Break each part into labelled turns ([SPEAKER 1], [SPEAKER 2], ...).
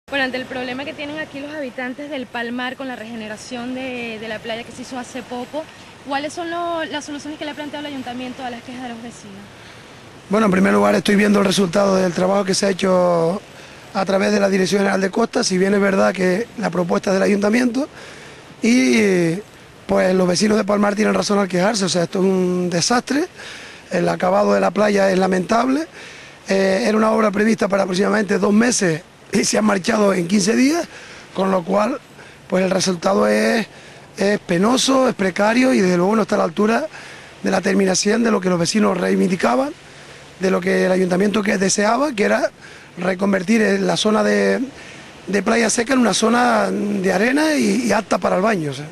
[SPEAKER 1] Bueno, ante el problema que tienen aquí los habitantes del Palmar con la regeneración de la playa que se hizo hace poco, ¿cuáles son las soluciones que le ha planteado el ayuntamiento a las quejas de los vecinos?
[SPEAKER 2] Bueno, en primer lugar estoy viendo el resultado del trabajo que se ha hecho a través de la Dirección General de Costas, si bien es verdad que la propuesta es del ayuntamiento y pues los vecinos de Palmar tienen razón al quejarse, o sea, esto es un desastre, el acabado de la playa es lamentable, era una obra prevista para aproximadamente 2 meses y se han marchado en 15 días, con lo cual pues el resultado es penoso, es precario y desde luego no está a la altura de la terminación de lo que los vecinos reivindicaban, de lo que el ayuntamiento que deseaba, que era reconvertir la zona de playa seca en una zona de arena y apta para el baño. O sea.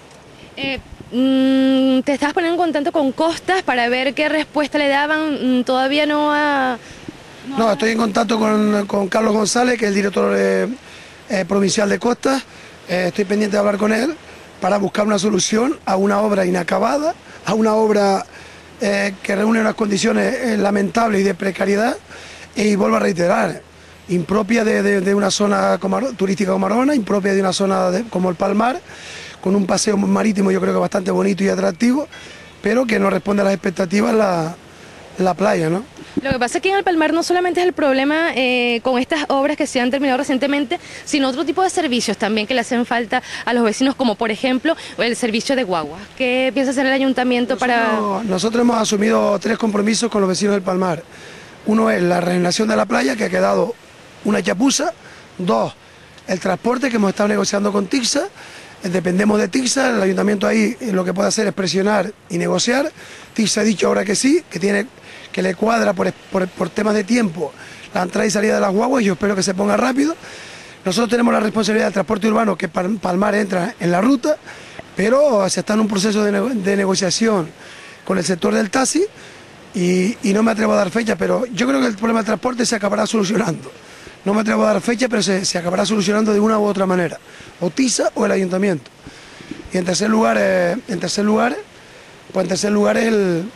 [SPEAKER 1] ¿Te estabas poniendo en contacto con Costas para ver qué respuesta le daban? Todavía no ha...
[SPEAKER 2] No, estoy en contacto con Carlos González, que es el director provincial de Costas. Estoy pendiente de hablar con él para buscar una solución a una obra inacabada, a una obra que reúne unas condiciones lamentables y de precariedad, y vuelvo a reiterar, impropia de una zona turística como Arona, impropia de una zona como el Palmar, con un paseo marítimo yo creo que bastante bonito y atractivo, pero que no responde a las expectativas la playa, ¿no?
[SPEAKER 1] Lo que pasa es que en el Palmar no solamente es el problema con estas obras que se han terminado recientemente, sino otro tipo de servicios también que le hacen falta a los vecinos, como por ejemplo el servicio de guagua. ¿Qué piensa hacer el ayuntamiento para...?
[SPEAKER 2] Nosotros hemos asumido 3 compromisos con los vecinos del Palmar. Uno es la regeneración de la playa, que ha quedado una chapuza. 2, el transporte, que hemos estado negociando con TICSA. Dependemos de TICSA, el ayuntamiento ahí lo que puede hacer es presionar y negociar. TICSA ha dicho ahora que sí, que le cuadra por temas de tiempo la entrada y salida de las guaguas, y yo espero que se ponga rápido. Nosotros tenemos la responsabilidad del transporte urbano, que Palmar entra en la ruta, pero se está en un proceso de negociación con el sector del taxi y no me atrevo a dar fecha, pero yo creo que el problema del transporte se acabará solucionando. No me atrevo a dar fecha, pero se acabará solucionando de una u otra manera, o TICSA o el ayuntamiento. Y en tercer lugar es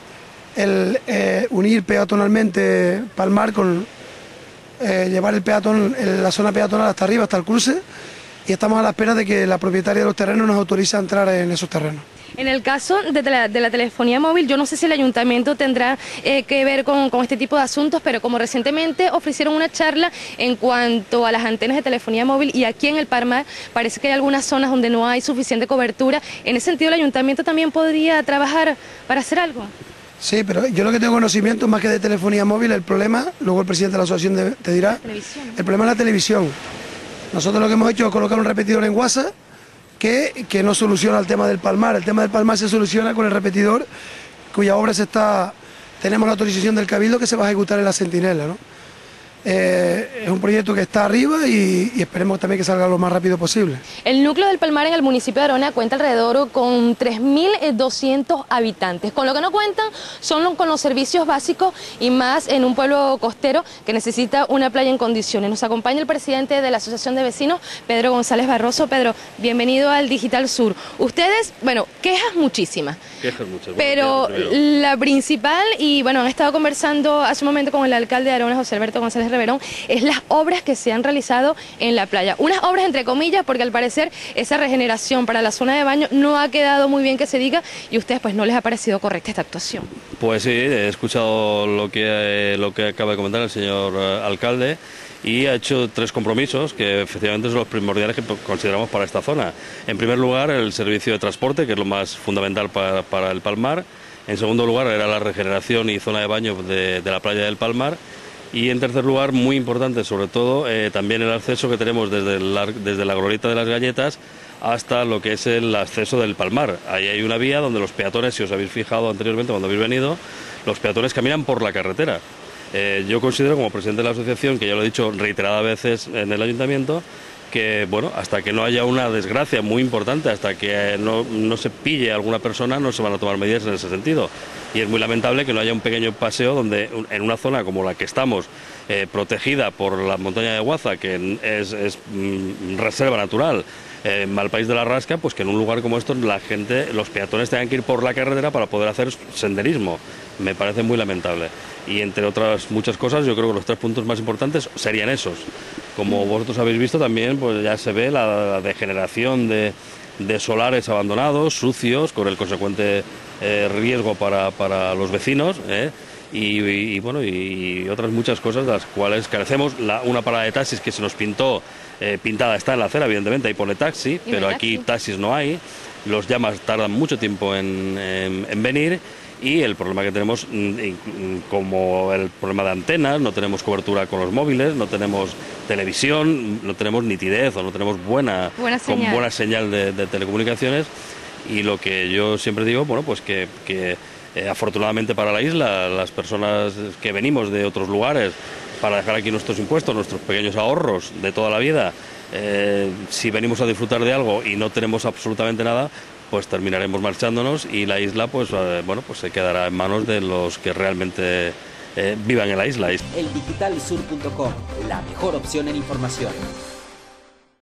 [SPEAKER 2] el unir peatonalmente Palmar con llevar el peatón, la zona peatonal hasta arriba, hasta el cruce, y estamos a la espera de que la propietaria de los terrenos nos autorice a entrar en esos terrenos.
[SPEAKER 1] En el caso de la telefonía móvil, yo no sé si el ayuntamiento tendrá que ver con este tipo de asuntos, pero como recientemente ofrecieron una charla en cuanto a las antenas de telefonía móvil, y aquí en el Palmar parece que hay algunas zonas donde no hay suficiente cobertura, en ese sentido el ayuntamiento también podría trabajar para hacer algo.
[SPEAKER 2] Sí, pero yo lo que tengo conocimiento más que de telefonía móvil, el problema, luego el presidente de la asociación te dirá, el problema es la televisión. Nosotros lo que hemos hecho es colocar un repetidor en WhatsApp que no soluciona el tema del Palmar. El tema del Palmar se soluciona con el repetidor, cuya obra tenemos la autorización del Cabildo, que se va a ejecutar en la Centinela, ¿no? Es un proyecto que está arriba y esperemos también que salga lo más rápido posible.
[SPEAKER 1] El núcleo del Palmar en el municipio de Arona cuenta alrededor con 3.200 habitantes. Con lo que no cuentan son con los servicios básicos, y más en un pueblo costero que necesita una playa en condiciones. Nos acompaña el presidente de la Asociación de Vecinos, Pedro González Barroso. Pedro, bienvenido al Digital Sur. Ustedes, bueno, quejas muchísimas.
[SPEAKER 3] Quejas muchas.
[SPEAKER 1] Pero la principal, y bueno, han estado conversando hace un momento con el alcalde de Arona, José Alberto González Reverón, es las obras que se han realizado en la playa. Unas obras entre comillas, porque al parecer esa regeneración para la zona de baño no ha quedado muy bien que se diga, y a ustedes pues no les ha parecido correcta esta actuación.
[SPEAKER 3] Pues sí, he escuchado lo que acaba de comentar el señor alcalde, y ha hecho 3 compromisos que efectivamente son los primordiales que consideramos para esta zona. En primer lugar, el servicio de transporte, que es lo más fundamental para el Palmar. En segundo lugar, era la regeneración y zona de baño de la playa del Palmar. Y en tercer lugar, muy importante sobre todo, también el acceso que tenemos desde la glorieta de las Galletas hasta lo que es el acceso del Palmar. Ahí hay una vía donde los peatones, si os habéis fijado anteriormente cuando habéis venido, los peatones caminan por la carretera. Yo considero, como presidente de la asociación, que ya lo he dicho reiteradas veces en el ayuntamiento, que bueno, hasta que no haya una desgracia muy importante, hasta que no se pille a alguna persona, no se van a tomar medidas en ese sentido. Y es muy lamentable que no haya un pequeño paseo donde, en una zona como la que estamos, protegida por la montaña de Guaza, que es reserva natural, al País de la Rasca, pues que en un lugar como esto los peatones tengan que ir por la carretera para poder hacer senderismo. Me parece muy lamentable. Y entre otras muchas cosas, yo creo que los 3 puntos más importantes serían esos. Como vosotros habéis visto también, pues ya se ve la degeneración de solares abandonados, sucios, con el consecuente riesgo para los vecinos, y otras muchas cosas de las cuales carecemos. Una parada de taxis que se nos pintó, pintada está en la acera, evidentemente, ahí pone taxi, pero aquí taxis no hay. Los llamas tardan mucho tiempo en venir, y el problema que tenemos, como el problema de antenas, no tenemos cobertura con los móviles, no tenemos televisión, no tenemos nitidez o no tenemos buena señal de telecomunicaciones. Y lo que yo siempre digo, bueno, pues que afortunadamente para la isla, las personas que venimos de otros lugares para dejar aquí nuestros impuestos, nuestros pequeños ahorros de toda la vida, si venimos a disfrutar de algo y no tenemos absolutamente nada, pues terminaremos marchándonos, y la isla pues se quedará en manos de los que realmente vivan en la isla.
[SPEAKER 4] eldigitalisur.com, la mejor opción en información.